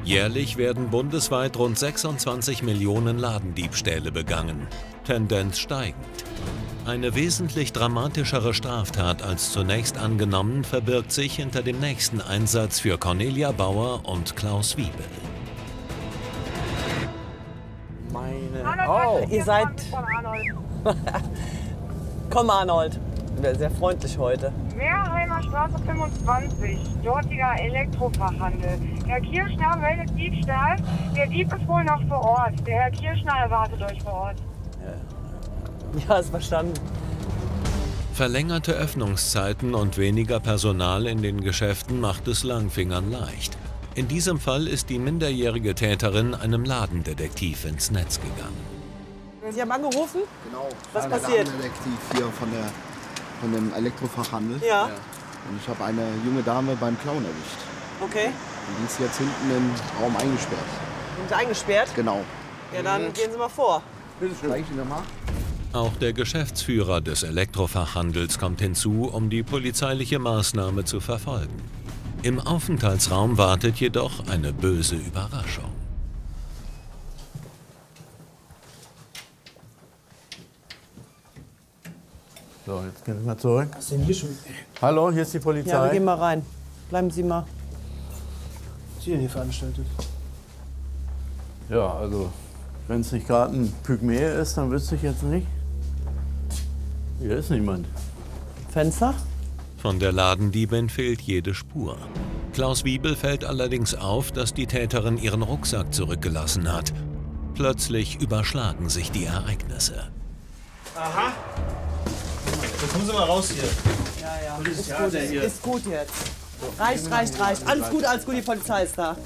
Jährlich werden bundesweit rund 26 Millionen Ladendiebstähle begangen, Tendenz steigend. Eine wesentlich dramatischere Straftat als zunächst angenommen verbirgt sich hinter dem nächsten Einsatz für Cornelia Bauer und Klaus Wiebel. Oh, ihr seid... Komm, Arnold. Sehr freundlich heute. Meerheimer Straße 25, dortiger Elektrofachhandel. Herr Kirschner meldet Diebstahl. Der Dieb ist wohl noch vor Ort. Der Herr Kirschner erwartet euch vor Ort. Ja, ist verstanden. Verlängerte Öffnungszeiten und weniger Personal in den Geschäften macht es Langfingern leicht. In diesem Fall ist die minderjährige Täterin einem Ladendetektiv ins Netz gegangen. Sie haben angerufen? Genau. Was passiert? Ladendetektiv hier von dem Elektrofachhandel. Ja. Und ich habe eine junge Dame beim Klauen erwischt. Okay. Und die ist jetzt hinten im Raum eingesperrt. Sind Sie eingesperrt? Genau. Ja, dann gehen Sie mal vor. Bitte schön. Zeig ich Ihnen mal. Auch der Geschäftsführer des Elektrofachhandels kommt hinzu, um die polizeiliche Maßnahme zu verfolgen. Im Aufenthaltsraum wartet jedoch eine böse Überraschung. So, jetzt gehen Sie mal zurück. Was ist denn hier schon? Hallo, hier ist die Polizei. Ja, wir gehen mal rein. Bleiben Sie mal. Was ist hier denn hier veranstaltet? Ja, also, wenn es nicht gerade ein Pygmäe ist, dann wüsste ich jetzt nicht. Hier ist niemand. Fenster? Von der Ladendiebin fehlt jede Spur. Klaus Wiebel fällt allerdings auf, dass die Täterin ihren Rucksack zurückgelassen hat. Plötzlich überschlagen sich die Ereignisse. Aha. Jetzt müssen wir mal raus hier. Ja. Und Ist ja, gut, der hier. ist gut jetzt. Reicht. Alles gut, die Polizei ist da.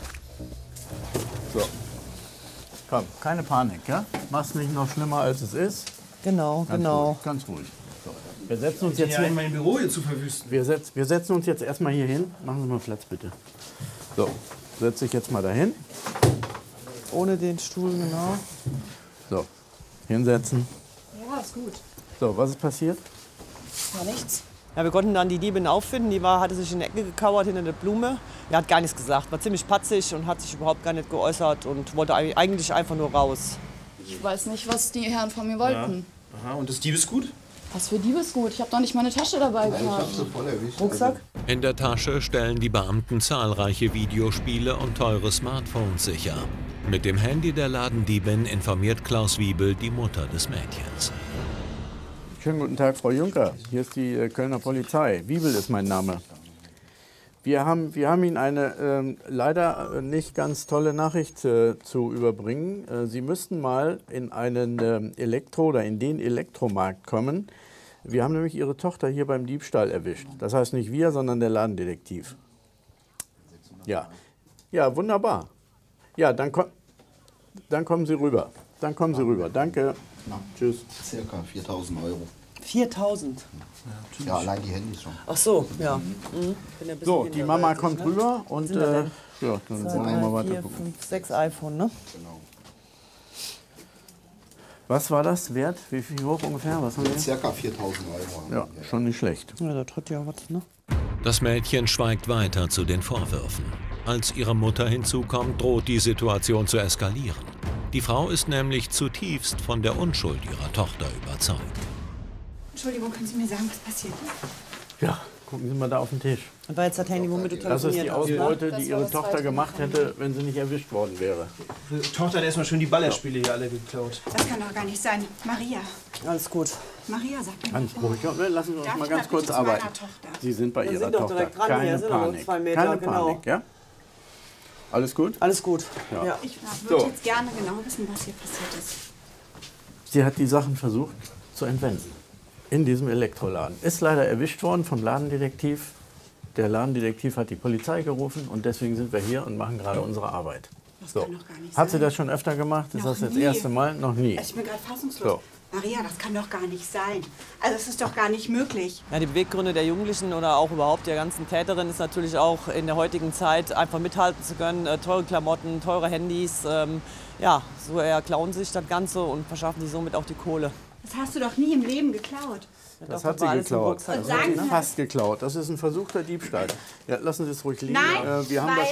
So. Komm, keine Panik, ja? Mach's nicht noch schlimmer, als es ist. Genau, Ganz ruhig, ganz ruhig. So. Wir setzen uns jetzt Hier hier. mein Büro hier zu verwüsten. Wir setzen uns jetzt erstmal hier hin. Machen Sie mal Platz, bitte. So, setz dich jetzt mal dahin. Ohne den Stuhl, genau. So, hinsetzen. Ja, ist gut. So, was ist passiert? Ja, nichts. Ja, wir konnten dann die Diebin auffinden. Die hatte sich in die Ecke gekauert hinter der Blume. Die hat gar nichts gesagt, war ziemlich patzig und hat sich überhaupt gar nicht geäußert und wollte eigentlich einfach nur raus. Ich weiß nicht, was die Herren von mir wollten. Aha, und das Diebesgut? Was für Diebesgut? Ich habe doch nicht meine Tasche dabei gehabt. Voll erwischt. Rucksack? In der Tasche stellen die Beamten zahlreiche Videospiele und teure Smartphones sicher. Mit dem Handy der Ladendiebin informiert Klaus Wiebel die Mutter des Mädchens. Schönen guten Tag, Frau Juncker. Hier ist die Kölner Polizei. Wiebel ist mein Name. Wir haben Ihnen eine leider nicht ganz tolle Nachricht zu überbringen. Sie müssten mal in einen oder in den Elektromarkt kommen. Wir haben nämlich Ihre Tochter hier beim Diebstahl erwischt. Das heißt nicht wir, sondern der Ladendetektiv. Ja, ja, wunderbar. Ja, dann kommen Sie rüber. Dann kommen Sie rüber. Danke. Tschüss. Circa 4.000 €. 4.000. Ja, allein die Handys schon. Ach so, ja. Bin ja ein bisschen So, die Mama hinterhältig, kommt ne? rüber und Sind wir denn? ja, dann 2, wollen wir mal 3, weiter 4, gucken. 5, 6 iPhone, ne? Genau. Was war das Wert? Wie viel hoch ungefähr? Was haben wir? Circa 4.000 €. Ja, schon nicht schlecht. Ja, das hat ja was, ne? Das Mädchen schweigt weiter zu den Vorwürfen. Als ihre Mutter hinzukommt, droht die Situation zu eskalieren. Die Frau ist nämlich zutiefst von der Unschuld ihrer Tochter überzeugt. Entschuldigung, können Sie mir sagen, was passiert ist? Ja, gucken Sie mal da auf den Tisch. Und war jetzt das Handy, womit du Das ist die telefoniert hast, ne? Ausbeute, Das die war Ihre das Tochter zweite gemacht hätte, wenn sie nicht erwischt worden wäre. Die Tochter hat erstmal schön die Ballerspiele hier alle geklaut. Das kann doch gar nicht sein. Maria. Alles gut. Maria, sag mir Ganz doch mal. ruhig. Ja, lassen Sie uns Darf mal ich ganz mal kurz bitte zu meiner arbeiten. Tochter? Sie sind bei Wir Ihrer sind doch Tochter. direkt dran Keine hier, sind doch nur Panik. 2 Meter, Keine genau. Panik, ja? Alles gut? Alles gut. Ja. Ja. Ich würde So. jetzt gerne genau wissen, was hier passiert ist. Sie hat die Sachen versucht zu entwenden. In diesem Elektroladen. Ist leider erwischt worden vom Ladendetektiv. Der Ladendetektiv hat die Polizei gerufen und deswegen sind wir hier und machen gerade unsere Arbeit. Das So. kann doch gar nicht Hat sie sein. das schon öfter gemacht? Ist Noch das das nie. erste Mal? Noch nie. Ich bin gerade fassungslos. So. Maria, das kann doch gar nicht sein. Also es ist doch gar nicht möglich. Ja, die Beweggründe der Jugendlichen oder auch überhaupt der ganzen Täterin ist natürlich auch in der heutigen Zeit einfach mithalten zu können. Teure Klamotten, teure Handys. Ja, so erklauen sich das Ganze und verschaffen sich somit auch die Kohle. Das hast du doch nie im Leben geklaut. Das Doch, hat sie war alles im geklaut. Rucksack. Das Und hat sie sagen Sie- fast geklaut. Das ist ein versuchter Diebstahl. Ja, lassen Sie es ruhig liegen. Nein, wir haben da weil schon.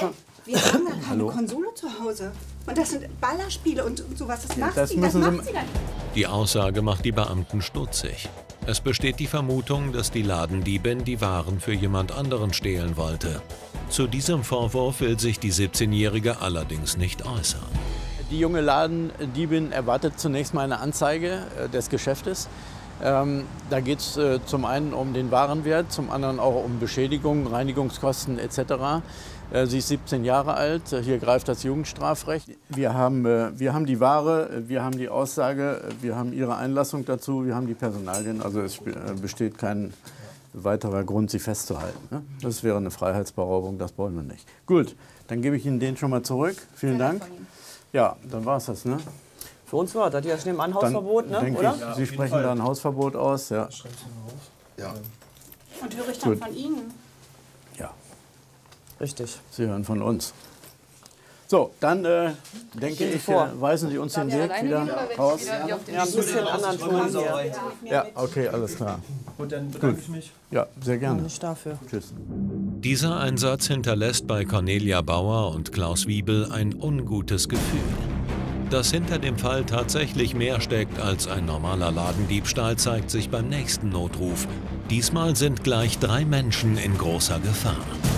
Wir haben gar keine Konsole zu Hause. Und das sind Ballerspiele und sowas. Das macht das sie, müssen das Sie- macht sie dann. Die Aussage macht die Beamten stutzig. Es besteht die Vermutung, dass die Ladendiebin die Waren für jemand anderen stehlen wollte. Zu diesem Vorwurf will sich die 17-Jährige allerdings nicht äußern. Die junge Ladendiebin erwartet zunächst mal eine Anzeige des Geschäftes. Da geht es zum einen um den Warenwert, zum anderen auch um Beschädigungen, Reinigungskosten etc. Sie ist 17 Jahre alt, hier greift das Jugendstrafrecht. Wir haben die Ware, wir haben die Aussage, wir haben ihre Einlassung dazu, wir haben die Personalien. Also es besteht kein weiterer Grund, sie festzuhalten. Ne? Das wäre eine Freiheitsberaubung, das wollen wir nicht. Gut, dann gebe ich Ihnen den schon mal zurück. Vielen Dank. Ja, dann war es das, ne? Für uns war das ja nebenan Hausverbot, ne? Denke Oder? ich, Sie sprechen da ein Hausverbot aus, ja. Ja. Und höre ich dann Gut. von Ihnen? Ja, Richtig. Sie hören von uns. So, dann denke ich, weisen Sie uns den Weg wieder raus. Ja, ein bisschen anderen Ton hier. Ja, okay, alles klar. Gut, dann bedanke ich mich. Ja, sehr gerne. Nicht dafür. Tschüss. Dieser Einsatz hinterlässt bei Cornelia Bauer und Klaus Wiebel ein ungutes Gefühl. Dass hinter dem Fall tatsächlich mehr steckt als ein normaler Ladendiebstahl, zeigt sich beim nächsten Notruf. Diesmal sind gleich 3 Menschen in großer Gefahr.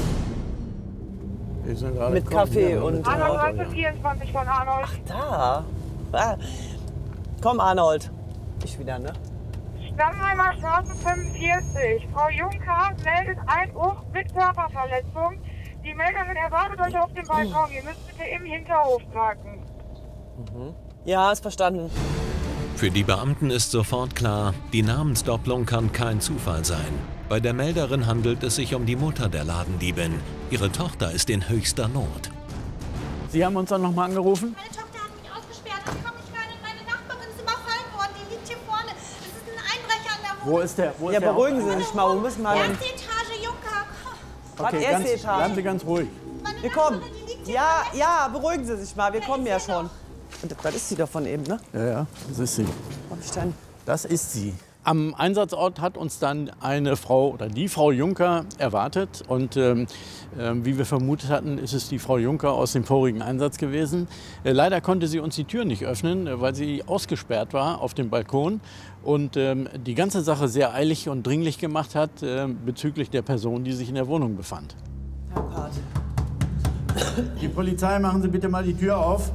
Wir sind gerade Mit Kaffee und Arnold 24 von Arnold. da. Ah. Komm, Arnold. Ich wieder, ne? Stammheimer Straße 45. Frau Juncker meldet Einbruch mit Körperverletzung. Die Melderin erwartet euch auf dem Balkon. Ihr müsst bitte im Hinterhof parken. Ja, ist verstanden. Für die Beamten ist sofort klar, die Namensdopplung kann kein Zufall sein. Bei der Melderin handelt es sich um die Mutter der Ladendiebin. Ihre Tochter ist in höchster Not. Sie haben uns dann noch mal angerufen? Meine Tochter hat mich ausgesperrt. Ich komme nicht rein und meine Nachbarin ist überfallen worden. Die liegt hier vorne. Es ist ein Einbrecher an der Wohnung. Wo ist der? Ja, beruhigen Sie sich mal. Wo müssen wir denn? Erste Etage, Juncker. Was, Okay, erste Etage? bleiben Sie ganz ruhig. Meine Wir kommen. Nachbarin, die liegt hier Ja, ja, beruhigen Sie sich mal. Wir kommen ja schon. Und das ist sie doch von eben, ne? Ja, ja, das ist sie. Hab ich dann. Das ist sie. Am Einsatzort hat uns dann eine Frau oder die Frau Juncker erwartet. Und wie wir vermutet hatten, ist es die Frau Juncker aus dem vorigen Einsatz gewesen. Leider konnte sie uns die Tür nicht öffnen, weil sie ausgesperrt war auf dem Balkon und die ganze Sache sehr eilig und dringlich gemacht hat bezüglich der Person, die sich in der Wohnung befand. Herr Part. Die Polizei, machen Sie bitte mal die Tür auf.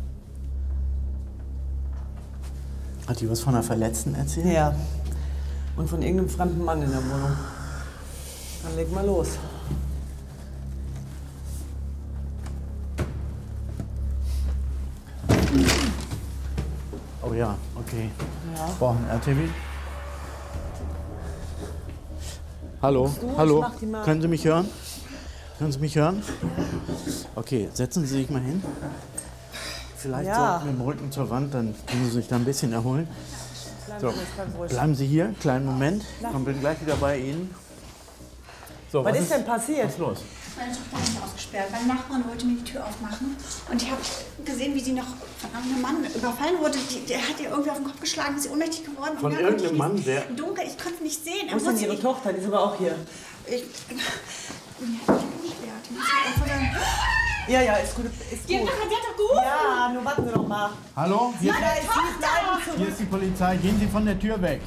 Hat die was von einer Verletzten erzählt? Ja. Und von irgendeinem fremden Mann in der Wohnung. Dann leg mal los. Oh ja, okay. Ja. Brauchen RTW? Hallo, du? hallo. Ich mach die mal. Können Sie mich hören? Können Sie mich hören? Okay, setzen Sie sich mal hin. Vielleicht Ja. so mit dem Rücken zur Wand, dann können Sie sich da ein bisschen erholen. So, Ganz ruhig. bleiben Sie hier, kleinen Moment. Ich bin gleich wieder bei Ihnen. So, Was ist denn passiert? Was ist los? Meine Tochter hat mich ausgesperrt. Mein Nachbarn wollte mir die Tür aufmachen. Und ich habe gesehen, wie sie noch von einem Mann überfallen wurde. Der hat ihr irgendwie auf den Kopf geschlagen, ist sie ohnmächtig geworden. Von Ja, konnte ich irgendeinem nicht- Mann, der... Dunkel, ich konnte nicht sehen. Wo ist denn Ihre Tochter? Die ist aber auch hier. Ich bin gesperrt. Die muss ich einfach dann... Ja, ja, ist gut. Ist Die hat gut. doch gerufen. Ja, nur warten Sie doch mal. Hallo? Hier, Ja, da ist sie. Bleiben zurück. hier ist die Polizei. Gehen Sie von der Tür weg.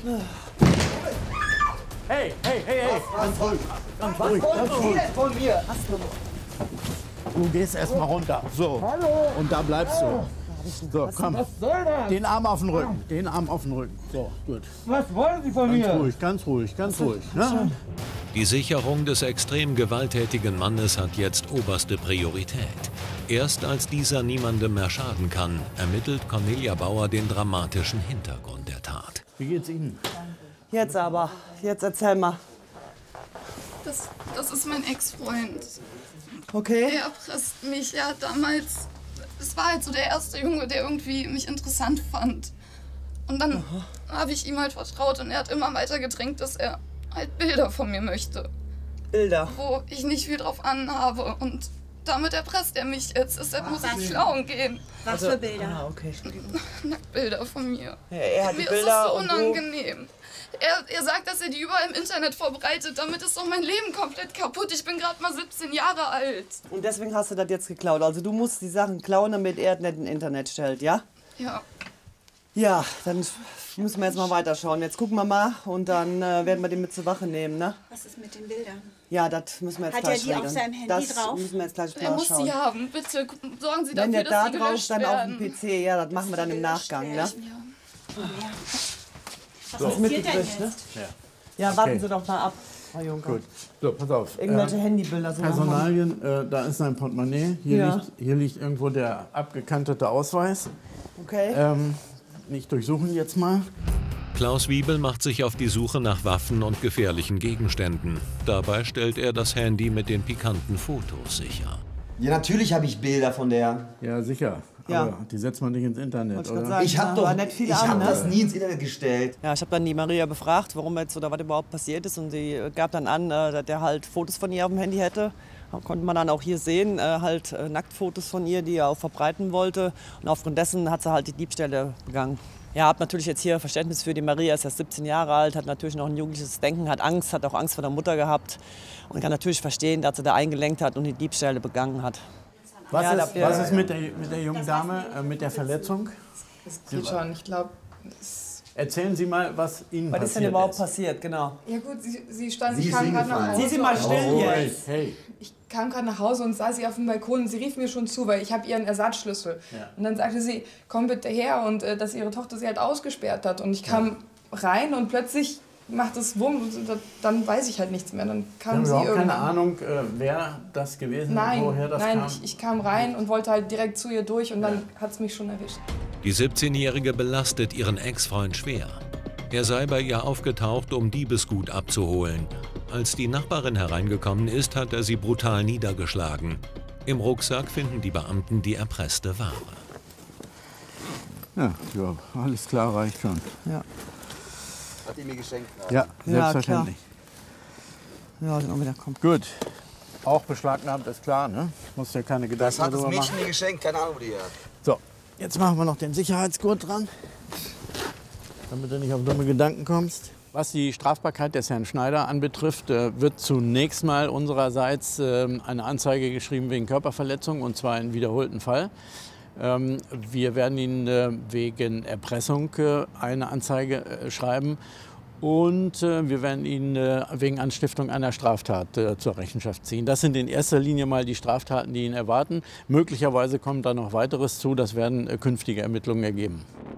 Hey, hey, hey, hey. Ganz ruhig. Ganz ruhig. Ganz ruhig. Von mir. Du gehst erstmal runter. So. Hallo. Und da bleibst du. So, komm. Was soll das? Den Arm auf den Rücken. Den Arm auf den Rücken. So, gut. Was wollen Sie von Ganz mir? ruhig, ganz ruhig, ganz ruhig. Ne? Die Sicherung des extrem gewalttätigen Mannes hat jetzt oberste Priorität. Erst als dieser niemandem mehr schaden kann, ermittelt Cornelia Bauer den dramatischen Hintergrund der Tat. Wie geht's Ihnen? Jetzt aber. Jetzt erzähl mal. Das ist mein Ex-Freund. Okay. Er erpresst mich ja damals. Es war halt so der erste Junge, der irgendwie mich interessant fand. Und dann habe ich ihm halt vertraut und er hat immer weiter gedrängt, dass er halt Bilder von mir möchte, Bilder. wo ich nicht viel drauf anhabe. Und damit erpresst er mich jetzt. Deshalb muss ich klauen gehen. Was für Bilder? Ah, okay. Nacktbilder von mir. Ja, er hat die Mir Bilder ist es so und du- unangenehm. Er sagt, dass er die überall im Internet verbreitet. Damit ist doch mein Leben komplett kaputt. Ich bin gerade mal 17 Jahre alt. Und deswegen hast du das jetzt geklaut. Also du musst die Sachen klauen, damit er es nicht ins Internet stellt, ja? Ja. Ja, dann müssen wir jetzt mal weiterschauen. Jetzt gucken wir mal und dann werden wir den mit zur Wache nehmen, ne? Was ist mit den Bildern? Ja, das müssen wir jetzt Hat er gleich die auf regeln. seinem Handy das drauf? müssen wir jetzt gleich Er muss nachschauen. sie haben. Bitte sorgen Sie Wenn dafür, der da dass sie drauf gelöscht dann auf werden. dem PC, ja, das machen wir dann im Nachgang, ne? Ja. Was So. passiert denn Mitgekriegt, ne? jetzt? Ja, warten Okay. Sie doch mal ab, Frau Juncker. Gut. So, pass auf. Irgendwelche Handybilder sind noch Personalien, da ist ein Portemonnaie. Ja. Hier liegt irgendwo der abgekantete Ausweis. Okay. Nicht durchsuchen jetzt mal. Klaus Wiebel macht sich auf die Suche nach Waffen und gefährlichen Gegenständen. Dabei stellt er das Handy mit den pikanten Fotos sicher. Ja, natürlich habe ich Bilder von der. Ja, sicher. Ja. Aber die setzt man nicht ins Internet, Wollte ich grad oder? sagen. Ich habe Da doch, war nicht viel ich an, hab ne? das nie ins Internet gestellt. Ja, ich habe dann die Maria befragt, warum jetzt oder was überhaupt passiert ist. Und sie gab dann an, dass der halt Fotos von ihr auf dem Handy hätte. Da konnte man dann auch hier sehen, Nacktfotos von ihr, die er auch verbreiten wollte. Und aufgrund dessen hat sie halt die Diebstähle begangen. Ja, habe natürlich jetzt hier Verständnis für die Maria, ist erst 17 Jahre alt, hat natürlich noch ein jugendliches Denken, hat Angst, hat auch Angst vor der Mutter gehabt. Und kann natürlich verstehen, dass sie da eingelenkt hat und die Diebstähle begangen hat. Was, Ja, ist, da- was ist mit der jungen Dame, mit der Verletzung? Das geht schon. Ich glaube, Erzählen Sie mal, was Ihnen Was passiert ist denn überhaupt ist. passiert, genau? ja gut, sie stand, Sie ich ist kam gerade nach hingefallen. Hause. Sie sind mal still Oh, jetzt. hey. Ich kam gerade nach Hause und sah sie auf dem Balkon und sie rief mir schon zu, weil ich habe ihren Ersatzschlüssel. Ja. Und dann sagte sie, komm bitte her und dass ihre Tochter sie halt ausgesperrt hat. Und ich kam rein und plötzlich macht es Wumm und dann weiß ich halt nichts mehr. Dann Sie kam haben sie überhaupt keine irgendwann. Ahnung, wer das gewesen ist, Nein, woher das nein, kam? ich kam rein und wollte halt direkt zu ihr durch und dann hat es mich schon erwischt. Die 17-Jährige belastet ihren Ex-Freund schwer. Er sei bei ihr aufgetaucht, um Diebesgut abzuholen. Als die Nachbarin hereingekommen ist, hat er sie brutal niedergeschlagen. Im Rucksack finden die Beamten die erpresste Ware. Ja, alles klar, reicht schon. Ja, Hat die mir geschenkt gerade. Ja, selbstverständlich. ja sind auch wieder kommen. Gut. Auch beschlagnahmt ist klar, ne? Muss ja keine Gedanken Das hat das drüber Mädchen machen. mir geschenkt, keine Ahnung, wo die her. So, jetzt machen wir noch den Sicherheitsgurt dran, damit du nicht auf dumme Gedanken kommst. Was die Strafbarkeit des Herrn Schneider anbetrifft, wird zunächst mal unsererseits eine Anzeige geschrieben wegen Körperverletzung, und zwar in wiederholten Fall. Wir werden ihn wegen Erpressung eine Anzeige schreiben und wir werden ihn wegen Anstiftung einer Straftat zur Rechenschaft ziehen. Das sind in erster Linie mal die Straftaten, die ihn erwarten. Möglicherweise kommt da noch weiteres zu, das werden künftige Ermittlungen ergeben.